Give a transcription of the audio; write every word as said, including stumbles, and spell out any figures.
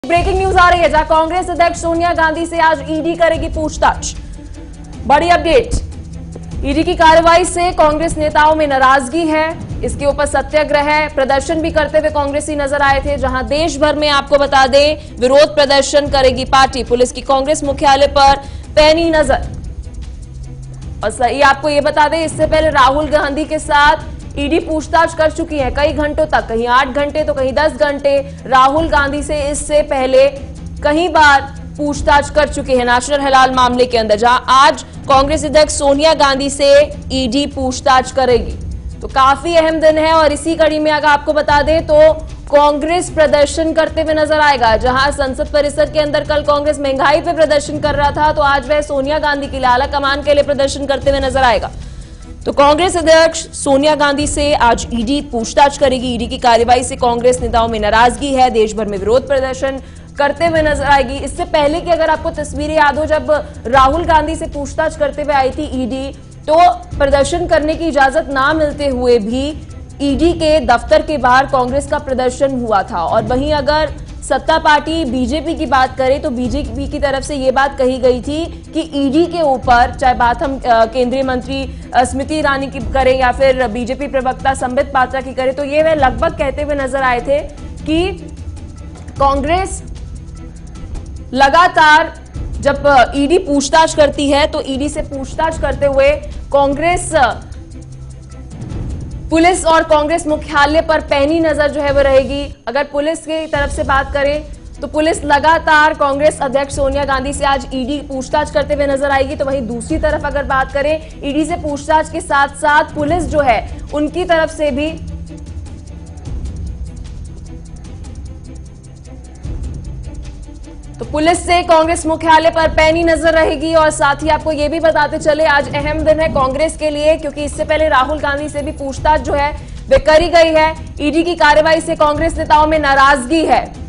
Breaking news आ रही है जहां कांग्रेस अध्यक्ष सोनिया गांधी से आज ईडी करेगी पूछताछ। बड़ी अपडेट, ईडी की कार्रवाई से कांग्रेस नेताओं में नाराजगी है। इसके ऊपर सत्याग्रह प्रदर्शन भी करते हुए कांग्रेसी नजर आए थे। जहां देश भर में आपको बता दें विरोध प्रदर्शन करेगी पार्टी। पुलिस की कांग्रेस मुख्यालय पर पैनी नजर। और सही आपको ये बता दें, इससे पहले राहुल गांधी के साथ ईडी पूछताछ कर चुकी है कई घंटों तक, कहीं आठ घंटे तो कहीं दस घंटे। राहुल गांधी से इससे पहले कई बार पूछताछ कर चुकी है नेशनल हेराल्ड मामले के अंदर, जहां आज कांग्रेस अध्यक्ष सोनिया गांधी से ईडी पूछताछ करेगी। तो काफी अहम दिन है और इसी कड़ी में अगर आपको बता दें तो कांग्रेस प्रदर्शन करते हुए नजर आएगा। जहां संसद परिसर के अंदर कल कांग्रेस महंगाई पे प्रदर्शन कर रहा था, तो आज वह सोनिया गांधी के लिए आला कमान के लिए प्रदर्शन करते हुए नजर आएगा। तो कांग्रेस अध्यक्ष सोनिया गांधी से आज ईडी पूछताछ करेगी। ईडी की कार्रवाई से कांग्रेस नेताओं में नाराजगी है, देश भर में विरोध प्रदर्शन करते हुए नजर आएगी। इससे पहले कि अगर आपको तस्वीरें याद हो, जब राहुल गांधी से पूछताछ करते हुए आई थी ईडी, तो प्रदर्शन करने की इजाजत ना मिलते हुए भी ईडी के दफ्तर के बाहर कांग्रेस का प्रदर्शन हुआ था। और वहीं अगर सत्ता पार्टी बीजेपी की बात करें तो बीजेपी की तरफ से ये बात कही गई थी कि ईडी के ऊपर, चाहे बात हम केंद्रीय मंत्री स्मृति ईरानी की करें या फिर बीजेपी प्रवक्ता संबित पात्रा की करें, तो ये वे लगभग कहते हुए नजर आए थे कि कांग्रेस लगातार जब ईडी पूछताछ करती है तो ईडी से पूछताछ करते हुए कांग्रेस पुलिस और कांग्रेस मुख्यालय पर पैनी नजर जो है वो रहेगी। अगर पुलिस की तरफ से बात करें तो पुलिस लगातार कांग्रेस अध्यक्ष सोनिया गांधी से आज ईडी पूछताछ करते हुए नजर आएगी। तो वहीं दूसरी तरफ अगर बात करें, ईडी से पूछताछ के साथ साथ पुलिस जो है उनकी तरफ से भी तो पुलिस से कांग्रेस मुख्यालय पर पैनी नजर रहेगी। और साथ ही आपको यह भी बताते चले, आज अहम दिन है कांग्रेस के लिए, क्योंकि इससे पहले राहुल गांधी से भी पूछताछ जो है वे करी गई है। ईडी की कार्रवाई से कांग्रेस नेताओं में नाराजगी है।